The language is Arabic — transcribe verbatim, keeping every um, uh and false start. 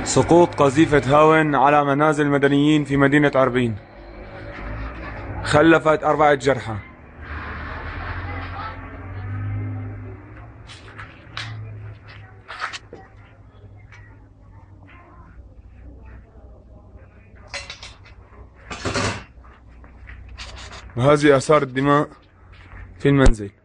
سقوط قذيفة هاون على منازل مدنيين في مدينة عربين خلفت أربعة جرحى. وهذه آثار الدماء في المنزل.